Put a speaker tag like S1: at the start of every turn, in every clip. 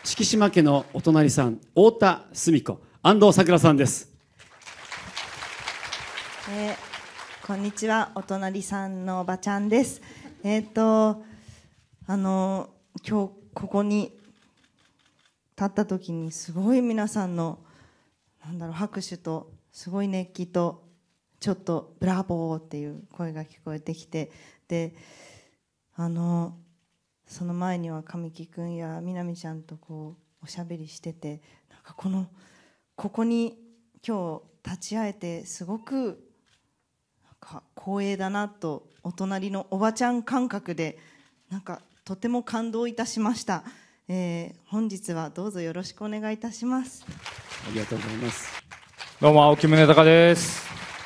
S1: 敷島家のお隣さん、太田澄子、安藤サクラさんです。
S2: こんにちは、お隣さんのおばちゃんです。今日ここに立った時にすごい皆さんの拍手とすごい熱気とちょっとブラボーっていう声が聞こえてきて、でその前には神木君やみなみちゃんとこうおしゃべりしてて、なんかここに今日立ち会えてすごくなんか光栄だなと、お隣のおばちゃん感覚でなんかとても感動いたしました。本日はどうぞよろしくお願いいたします。
S1: ありがとうございます。
S3: どうも青木宗隆です。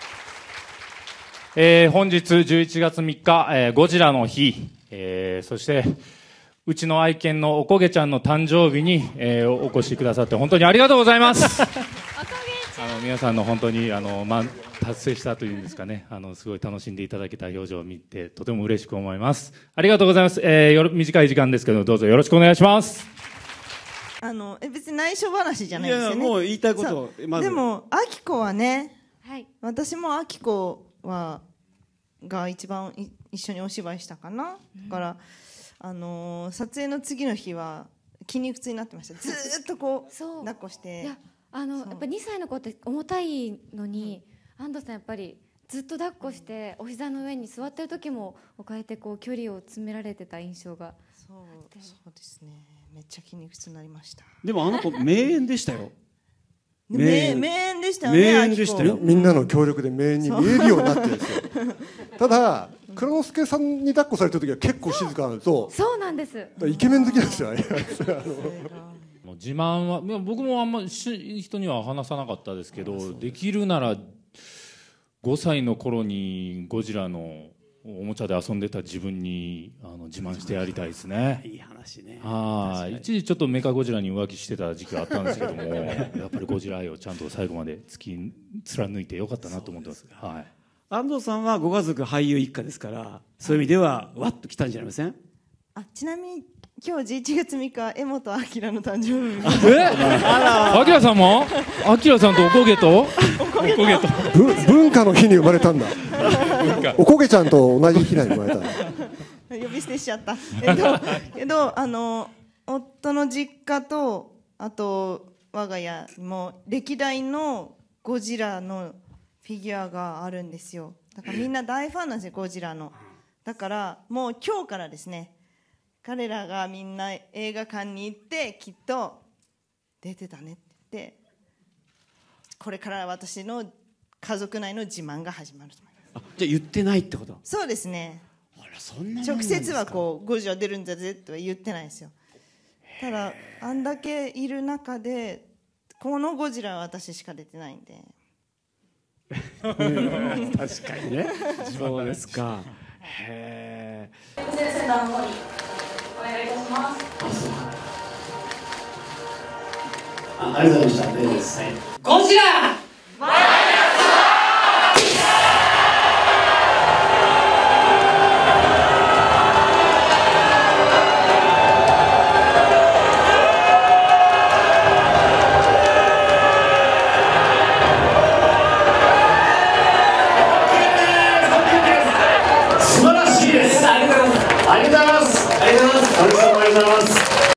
S3: 本日11月3日、ゴジラの日、そしてうちの愛犬のおこげちゃんの誕生日に、お越しくださって本当にありがとうございます。皆さんの本当に達成したというんですかね、すごい楽しんでいただけた表情を見てとても嬉しく思います。ありがとうございます。短い時間ですけどどうぞよろしくお願いします。
S2: 別に内緒話じゃないですよね。
S1: いやもう言いたいことをまず。
S2: でもあきこはね、
S4: はい、
S2: 私もあきこが一番一緒にお芝居したかな、だから撮影の次の日は筋肉痛になってました。ずーっとこう抱っこして。
S4: やっぱ2歳の子って重たいのに、安藤さんやっぱりずっと抱っこしてお膝の上に座ってる時も置かれてこう距離を詰められてた印象が。
S2: そうですね、めっちゃ筋肉痛になりました。
S1: でもあの子名演でしたよ。
S2: 名演でしたよね。
S1: 名演でしたよ。
S5: みんなの協力で名演に見えるようになってるんですよ。ただ黒之助さんに抱っこされてる時は結構静かなんですよ。
S4: そうなんです。
S5: イケメン好きなんですよ。
S3: 自慢は僕もあんまり人には話さなかったですけど、できるなら5歳の頃にゴジラのおもちゃで遊んでた自分に自慢してやりたいですね。
S1: いい話ね。
S3: 一時ちょっとメカゴジラに浮気してた時期があったんですけどもやっぱりゴジラ愛をちゃんと最後まで貫いてよかったなと思ってます。はい、
S1: 安藤さんはご家族俳優一家ですから、そういう意味ではわっと来たんじゃありません？
S2: ちなみに今日11月3日江本明の誕生日。
S3: 明さんも？明さんとおこげと
S5: 文化の日に生まれたんだ。おこげちゃんと同じ日に生まれた。
S2: 呼び捨てしちゃった。けど夫の実家とあと我が家にも歴代のゴジラのフィギュアがあるんですよ。だからみんな大ファンなんですよ、ゴジラの。だからもう今日からですね、彼らがみんな映画館に行ってきっと出てたねって言って、これから私の家族内の自慢が始まると思います。
S1: じゃあ言ってないってこと？
S2: そうですね。
S1: そんな
S2: 直接はこうゴジラ出るんだぜとは言ってないですよ。ただあんだけいる中でこのゴジラは私しか出てないんで。
S1: 確かにね。そうですか。へえ。
S6: センターの方にお願いいたします。
S1: ありがとうございました。ゴジラ。